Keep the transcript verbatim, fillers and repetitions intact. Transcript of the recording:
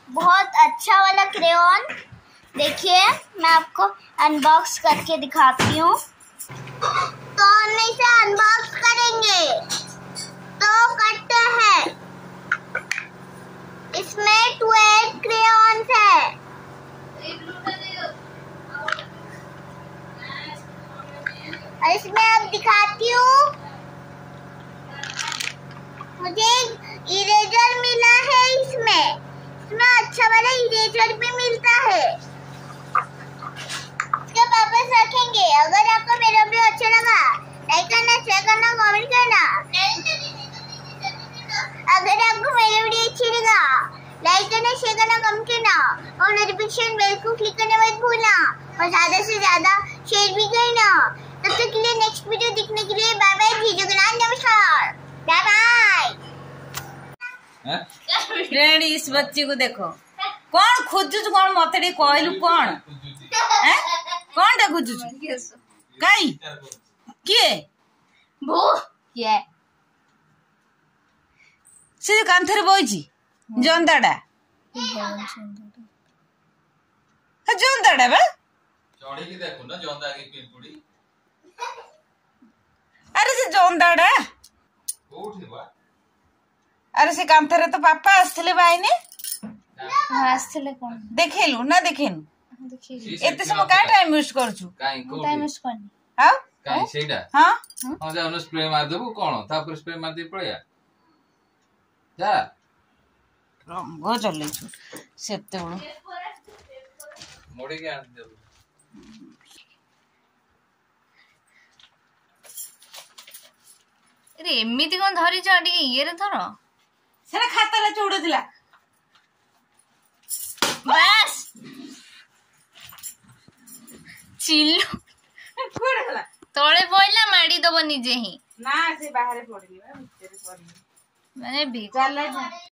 बहुत अच्छा वाला क्रेयॉन। देखिए मैं आपको अनबॉक्स करके दिखाती हूँ। तो हम इसे अनबॉक्स करेंगे, तो करते हैं। इसमें ट्वेल्व क्रेयॉन्स है। और इसमें अब दिखाती हूँ, मुझे इरेजर मिला है। इसमें इसमें अच्छा वाला इरेजर भी मिलता है। इसके वापस रखेंगे। अगर आपको मेरा वीडियो अच्छा लगा, लाइक करना, शेयर करना, कमेंट करना। अगर आपको मेरा वीडियो अच्छी लगा, लाइक करना, शेयर करना, कमेंट करना और नोटिफिकेशन बेल को क्लिक करने मत भूलना और ज्यादा से ज्यादा शेयर भी करना। तब तक के लिए नेक्स्ट वीडियो देखने के लिए बाय बाय। जय जगन्नाथ, नमस्कार, बाय बाय। फ्रेंड इस बच्ची को देखो, कौन खोजुच, कौन मते कहलु, कौन कौन टा खोजुच कई किए भू ये से कांथरे बइची जंदाडा जंदाडा बा चढ़ी की देखो ना जंदा के पिंपुड़ी। अरे से जंदाडा कोठी बा। अरे से कांथरे तो पापा आसले बाइने आसले कोन देखेलु ना देखेनु देखिए एते समय का टाइम वेस्ट करछु काई कोठी टाइम वेस्ट करनी। हां काई सेडा हां हां जा उन स्प्रे मार देबो कोन तापर स्प्रे मार दे पड़या जा रंग चले छु सेते बड़ मोड़ी के आन दे। अरे एमिति कोन धरि चडी ये रे धर सेना खाता ला चोड़ दिला बस चिल्लू कोड़ हला तळे पइला माडी दबो निजे ही ना से बाहर पड़ली बा भीतर पड़ली माने भी चल